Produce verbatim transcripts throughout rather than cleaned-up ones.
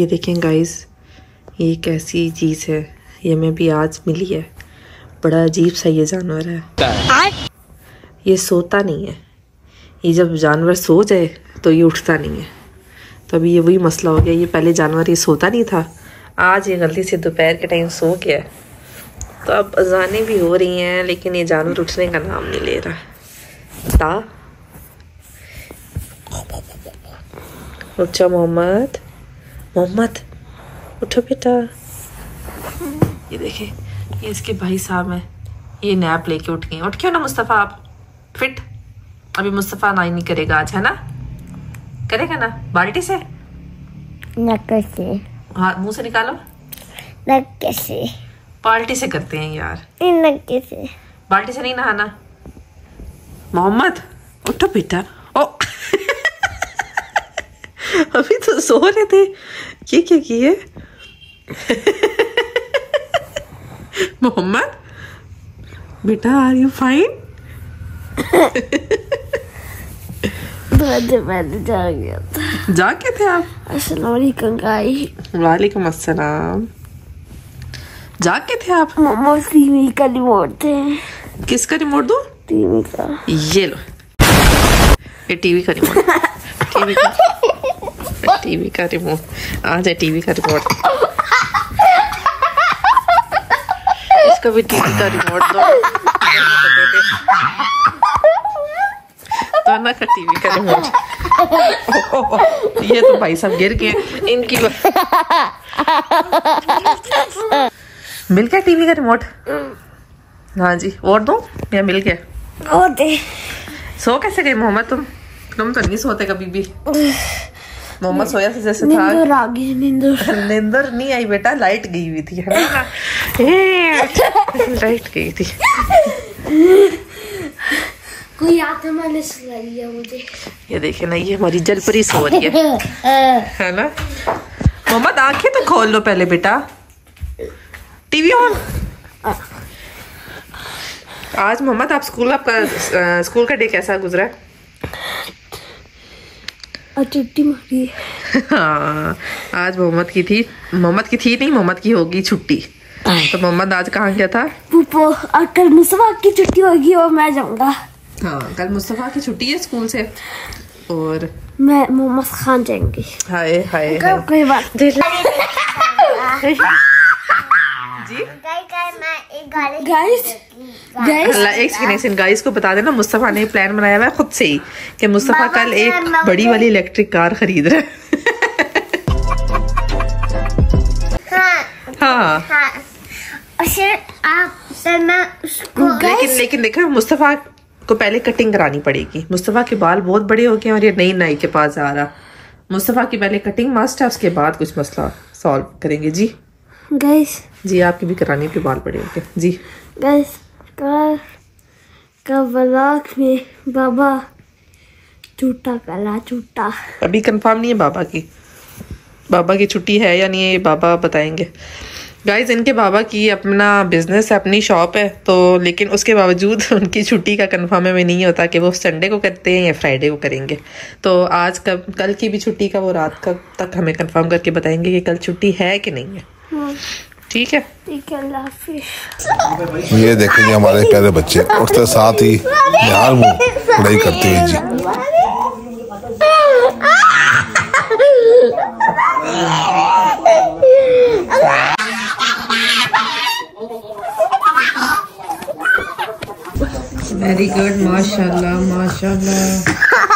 ये देखें गाइस, ये कैसी चीज़ है, ये हमें भी आज मिली है। बड़ा अजीब सा ये जानवर है। ये सोता नहीं है, ये जब जानवर सो जाए तो ये उठता नहीं है। तो अभी ये वही मसला हो गया, ये पहले जानवर ये सोता नहीं था, आज ये गलती से दोपहर के टाइम सो गया। तो अब अजानें भी हो रही हैं लेकिन ये जानवर उठने का नाम नहीं ले रहा। ता उठो मोहम्मद, मोहम्मद उठो बेटा। ये देखे, ये इसके भाई साहब हैं, ये नैप लेके उठ गए। उठ क्यों ना मुस्तफ़ा, आप फिट। अभी मुस्तफ़ा ना ही नहीं करेगा आज, है ना? करेगा ना बाल्टी से? नक्के से। हाँ, मुंह से निकालो। नक्के से। बाल्टी से करते हैं यार। नक्के से। बाल्टी से नहीं नहाना। मोहम्मद उठो बेटा। ओ अभी तो सो रहे थे, ये क्या किए? मोहम्मद बेटा, आर यू फाइन? जा गया था। जाके थे आप? अस्सलाम वालेकुम गाइस। वालेकुम अस्सलाम। जाके थे आप? मम्मा टीवी का रिमोट थे। किसका रिमोट दो? टीवी का। ये लो, ये टीवी का रिमोट। टीवी का टीवी का रिमोट आ जाए, टीवी का रिमोट। इसका भी टीवी का रिमोट दो। दोनों का टीवी का रिमोट। ओ, ओ, ओ, ये तो भाई साहब गिर गए इनकी। मिल गया टीवी का रिमोट? हाँ जी, और दो या मिल गया? और दे। सो कैसे गए मोहम्मद तुम? तुम तो नहीं सोते कभी भी। मोहम्मद सोया से जैसे था। नींदर आ गई। नींदर नींदर नहीं आई बेटा, लाइट गई हुई थी, है ना? लाइट गई थी। कोई आते मैंने सुलाई है मुझे। ये देखे ना, ये हमारी जलपरी सो रही है, है ना? मोहम्मद आंखें तो खोल लो पहले बेटा। TV on. आज मोहम्मद आप स्कूल, आपका स्कूल का डे कैसा गुजरा? छुट्टी मारी। हाँ, आज मोहम्मद की थी। मोहम्मद की थी नहीं, मोहम्मद की होगी छुट्टी। तो मोहम्मद आज कहाँ गया था? पुप्पो, कल मुस्तफा की छुट्टी होगी और मैं जाऊंगा। हाँ, कल मुस्तफा की छुट्टी है स्कूल से और मैं मोहम्मद खान जाएंगी। हाय हाय कोई बात जी। गाइस गाइस एक सेकंड, गाइस को बता देना, मुस्तफा ने प्लान बनाया हुआ है खुद से ही कि मुस्तफा कल एक बड़ी वाली इलेक्ट्रिक कार खरीद रहा है। हाँ, हाँ। लेकिन लेकिन देखो, मुस्तफा को पहले कटिंग करानी पड़ेगी। मुस्तफा के बाल बहुत बड़े हो गए और ये नई नाई के पास जा रहा। मुस्तफा की पहले कटिंग मस्ट है, उसके बाद कुछ मसला सॉल्व करेंगे जी। गाइस जी, आपकी भी करानी पे बाल बड़े हो गए जी। गाइस का का ब्लॉग में बाबा झूठा कला झूठा। अभी कंफर्म नहीं है बाबा की, बाबा की छुट्टी है या नहीं है, ये बाबा बताएंगे। गाइज, इनके बाबा की अपना बिजनेस है, अपनी शॉप है, तो लेकिन उसके बावजूद उनकी छुट्टी का कंफर्म हमें नहीं होता कि वो संडे को करते हैं या फ्राइडे को करेंगे। तो आज कब कल की भी छुट्टी का वो रात कब तक हमें कंफर्म करके बताएंगे कि कल छुट्टी है कि नहीं है। ठीक है, ठीक है, अल्लाह हाफिज़। ये देखेंगे हमारे प्यारे बच्चे उठते साथ ही निहाल मुंह पढ़ाई करते हुए जी। वेरी गुड, माशाल्लाह माशाल्लाह।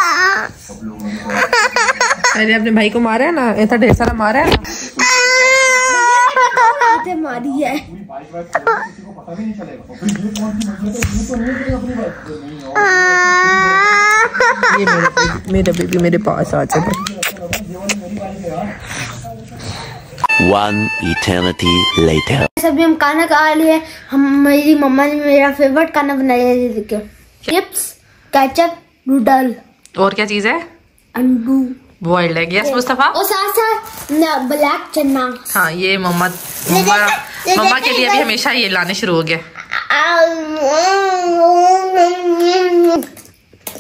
पहले अपने भाई को मारा है ना, ऐसा ढेर सारा मारा है ना। मारी है। ये मेरे मेरे बेबी मेरे पास आ जाए। One eternity later. सभी हम खाना खा लिए। हम मेरी मम्मा ने मेरा फेवरेट खाना बनाया है, देखिए, चिप्स, केचप, नूडल। और क्या चीज है? अंडू बॉइल्ड एग। यस मुस्तफा। और साथ साथ ब्लैक चना। हाँ, ये मम्मा मम्मा मम्मा के लिए अभी हमेशा ये लाने शुरू हो गया।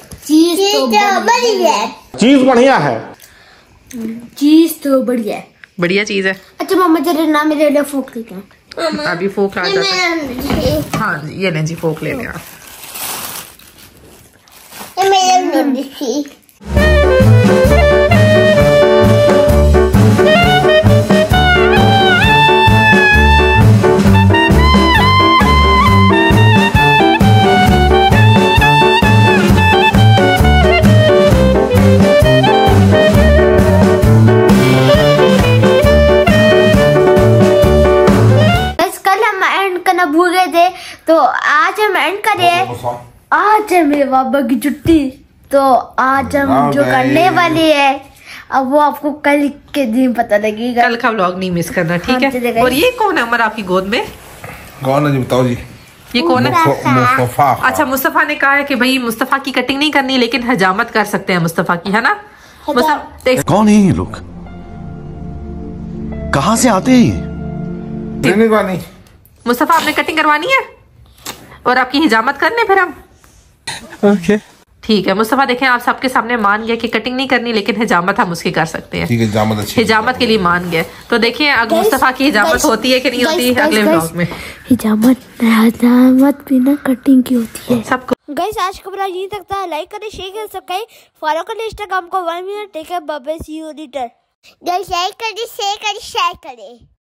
चीज तो बढ़िया है। चीज बढ़िया है। चीज तो बढ़िया है। बढ़िया चीज है। अच्छा मम्मा जरा ना मेरे लिए फोक लेके आओ। अभी फोक आ जाता है। हाँ जी ये लें जी फोक ले लें आप। भूल गए थे तो आज हम एंड करें। आज है मेरे बाबा की छुट्टी तो आज हम जो करने वाले हैं अब वो आपको कल के दिन पता लगेगा। कल का व्लॉग नहीं मिस करना ठीक है। और ये कौन है उमर आपकी गोद में? कौन है जी बताओ जी। ये कौन है? मुस्तफा। अच्छा मुस्तफा ने कहा है कि भाई मुस्तफा की कटिंग नहीं करनी लेकिन हजामत कर सकते हैं मुस्तफा की, है ना? कौन है ये लोग, कहाँ से आते हैं? नहीं मुस्तफा आपने कटिंग करवानी है और आपकी हिजामत करने फिर हम ओके ठीक है। मुस्तफा देखें आप सबके सामने मान गया कि कटिंग नहीं करनी लेकिन हिजामत हम उसकी कर सकते हैं। ठीक है हिजामत अच्छी हिजामत के लिए मान गए। तो देखिए अगर मुस्तफा की हिजामत होती है कि नहीं होती है अगले व्लॉग में। हिजामत हिजामत बिना कटिंग की होती है सबको। गाइस आज का ब्लॉग यहीं तक था। लाइक करें शेयर करें सब्सक्राइब फॉलो करें इंस्टाग्राम को one minute take care bye bye see you later. Guys like करें शेयर करें शेयर करें।